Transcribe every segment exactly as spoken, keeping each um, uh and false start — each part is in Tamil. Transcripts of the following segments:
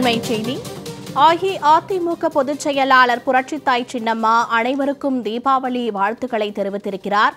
அண்மை செய்தி. அஇஅதிமுக பொதுச் செயலாளர் புரட்சித்தாய் சின்னம்மா அனைவருக்கும் தீபாவளி வாழ்த்துக்களை தெரிவித்திருக்கிறார்.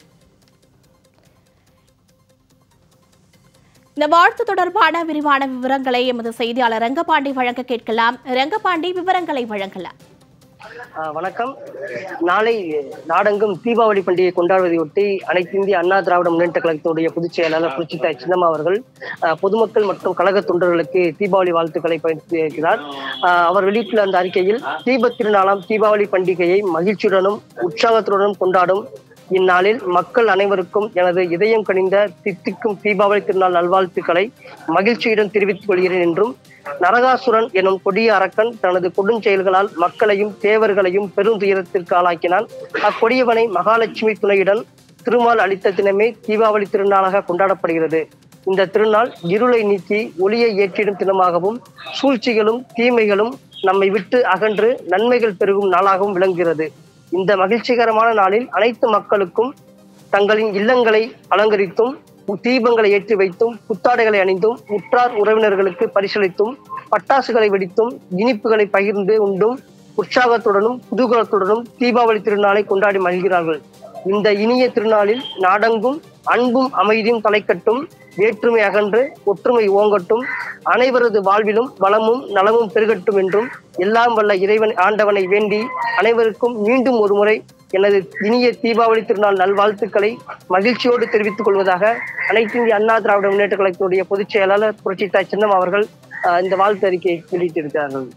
இந்த வாழ்த்து தொடர்பான விரிவான விவரங்களை எமது செய்தியாளர் ரங்கபாண்டி வழங்க கேட்கலாம். ரங்கபாண்டி, விவரங்களை வழங்கலாம். வணக்கம். நாளை நாடெங்கும் தீபாவளி பண்டிகை கொண்டாடுவதையொட்டி அனைத்து இந்திய அண்ணா திராவிட முன்னேற்ற கழகத்தினுடைய பொதுச் செயலாளர் புரட்சித்தாய் சின்னம்மா அவர்கள் பொதுமக்கள் மற்றும் கழக தொண்டர்களுக்கு தீபாவளி வாழ்த்துக்களை பயன்படுத்தியிருக்கிறார். அவர் வெளியிட்டுள்ள அந்த அறிக்கையில், தீப திருநாளாம் தீபாவளி பண்டிகையை மகிழ்ச்சியுடனும் உற்சாகத்துடனும் கொண்டாடும் இந்நாளில் மக்கள் அனைவருக்கும் எனது இதயம் கனிந்த தித்திக்கும் தீபாவளி திருநாள் நல்வாழ்த்துக்களை மகிழ்ச்சியுடன் தெரிவித்துக் கொள்கிறேன் என்றும், நரகாசுரன் எனும் கொடிய அரக்கன் தனது கொடுஞ்செயல்களால் மக்களையும் தேவர்களையும் பெரும் துயரத்திற்கு ஆளாக்கினான். அக்கொடியவனை மகாலட்சுமி துணையுடன் திருமால் அளித்த தினமே தீபாவளி திருநாளாக கொண்டாடப்படுகிறது. இந்த திருநாள் இருளை நீக்கி ஒளியை ஏற்றிடும் தினமாகவும், சூழ்ச்சிகளும் தீமைகளும் நம்மை விட்டு அகன்று நன்மைகள் பெருகும் நாளாகவும் விளங்குகிறது. இந்த மகிழ்ச்சிகரமான நாளில் அனைத்து மக்களுக்கும் தங்களின் இல்லங்களை அலங்கரித்தும் தீபங்களை ஏற்றி வைத்தும் புத்தாடைகளை அணிந்தும் உற்றார் உறவினர்களுக்கு பரிசளித்தும் பட்டாசுகளை வெடித்தும் இனிப்புகளை பகிர்ந்து உண்டும் உற்சாகத்துடனும் குதூகலத்துடனும் தீபாவளி திருநாளை கொண்டாடி மகிழ்கிறார்கள். இந்த இனிய திருநாளில் நாடெங்கும் அன்பும் அமைதியும் தலைக்கட்டும், வேற்றுமை அகன்று ஒற்றுமை ஓங்கட்டும், அனைவரது வாழ்விலும் வளமும் நலமும் பெருகட்டும் என்றும் எல்லாம் வல்ல இறைவன் ஆண்டவனை வேண்டி அனைவருக்கும் மீண்டும் ஒரு முறை எனது இனிய தீபாவளி திருநாள் நல்வாழ்த்துக்களை மகிழ்ச்சியோடு தெரிவித்துக் கொள்வதாக அனைத்து இந்திய அண்ணா திராவிட முன்னேற்ற கழகத்தினுடைய பொதுச் செயலாளர் புரட்சித்தாய் சின்னம்மா அவர்கள் இந்த வாழ்த்து அறிக்கையை வெளியிட்டிருக்கிறார்கள்.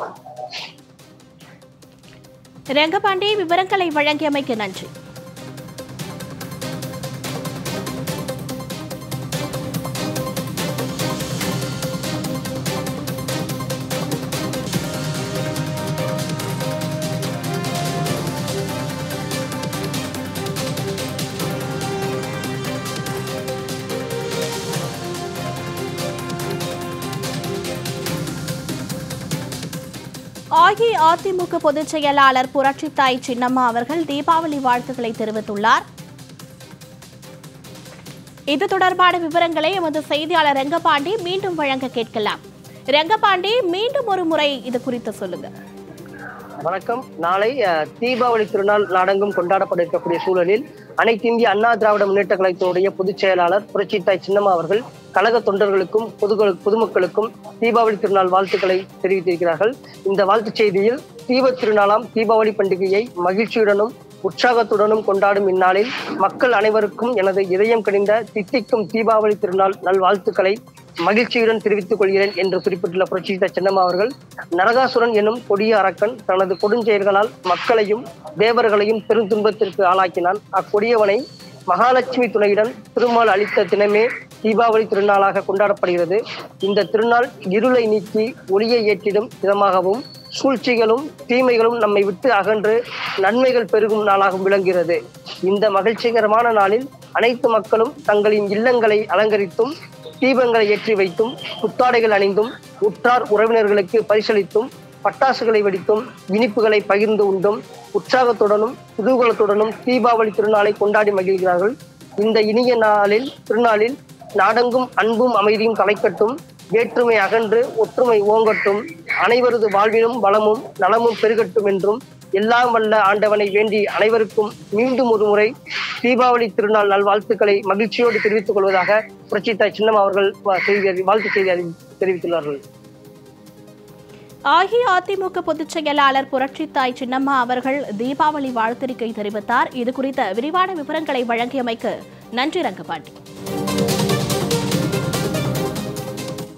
ரங்கபாண்டி, விவரங்களை வழங்கியமைக்கு நன்றி. அஇஅதிமுக பொதுச் செயலாளர் புரட்சித்தாய் சின்னம்மா அவர்கள் தீபாவளி வாழ்த்துக்களை தெரிவித்துள்ளார். இது தொடர்பான விவரங்களை எமது செய்தியாளர் ரங்கபாண்டி மீண்டும் வழங்க கேட்கலாம். ரங்கபாண்டி, மீண்டும் ஒரு முறை இது குறித்து சொல்லுங்க. வணக்கம். நாளை தீபாவளி திருநாள் நாடெங்கும் கொண்டாடப்பட இருக்கக்கூடிய சூழலில் அனைத்து இந்திய அண்ணா திராவிட முன்னேற்ற கழகத்தினுடைய பொதுச் செயலாளர் புரட்சித்தாய் சின்னம்மா அவர்கள் கழக தொண்டர்களுக்கும் பொது பொதுமக்களுக்கும் தீபாவளி திருநாள் வாழ்த்துக்களை தெரிவித்திருக்கிறார்கள். இந்த வாழ்த்துச் செய்தியில், தீப திருநாளாம் தீபாவளி பண்டிகையை மகிழ்ச்சியுடனும் உற்சாகத்துடனும் கொண்டாடும் இந்நாளில் மக்கள் அனைவருக்கும் எனது இதயம் கனிந்த தித்திக்கும் தீபாவளி திருநாள் நல்வாழ்த்துக்களை மகிழ்ச்சியுடன் தெரிவித்துக் கொள்கிறேன் என்று குறிப்பிட்டுள்ள புரட்சித்தாய் சின்னம்மா அவர்கள், நரகாசுரன் எனும் கொடிய அரக்கன் தனது கொடுஞ்செயல்களால் மக்களையும் தேவர்களையும் பெரும் துன்பத்திற்கு ஆளாக்கினான். அக்கொடியவனை மகாலட்சுமி துணையுடன் திருமால் அளித்த தினமே தீபாவளி திருநாளாக கொண்டாடப்படுகிறது. இந்த திருநாள் இருளை நீக்கி ஒளியை ஏற்றிடும் தினமாகவும், சூழ்ச்சிகளும் தீமைகளும் நம்மை விட்டு அகன்று நன்மைகள் பெருகும் நாளாகவும் விளங்குகிறது. இந்த மகிழ்ச்சிகரமான நாளில் அனைத்து மக்களும் தங்களின் இல்லங்களை அலங்கரித்தும் தீபங்களை ஏற்றி வைத்தும் புத்தாடைகள் அணிந்தும் உற்றார் உறவினர்களுக்கு பரிசளித்தும் பட்டாசுகளை வெடித்தும் இனிப்புகளை பகிர்ந்து உண்டும் உற்சாகத்துடனும் குதூகலத்துடனும் தீபாவளி திருநாளை கொண்டாடி மகிழ்கிறார்கள். இந்த இனிய நாளில் திருநாளில் நாடெங்கும் அன்பும் அமைதியும் தலைக்கட்டும், வேற்றுமை அகன்று ஒற்றுமை ஓங்கட்டும், அனைவரது வாழ்விலும் வளமும் நலமும் பெருகட்டும் என்றும் எல்லாம் வல்ல ஆண்டவனை வேண்டி அனைவருக்கும் மீண்டும் ஒரு முறை தீபாவளி திருநாள் நல்வாழ்த்துக்களை மகிழ்ச்சியோடு தெரிவித்துக் கொள்வதாக புரட்சித்தாய் சின்னம்மா அவர்கள் வாழ்த்து செய்தி தெரிவித்துள்ளார்கள். அஇஅதிமுக பொதுச் செயலாளர் புரட்சித்தாய் சின்னம்மா அவர்கள் தீபாவளி வாழ்த்தறிக்கை தெரிவித்தார். இது குறித்த விரிவான விவரங்களை வழங்கியமைக்கு நன்றி ரங்கபாண்டி.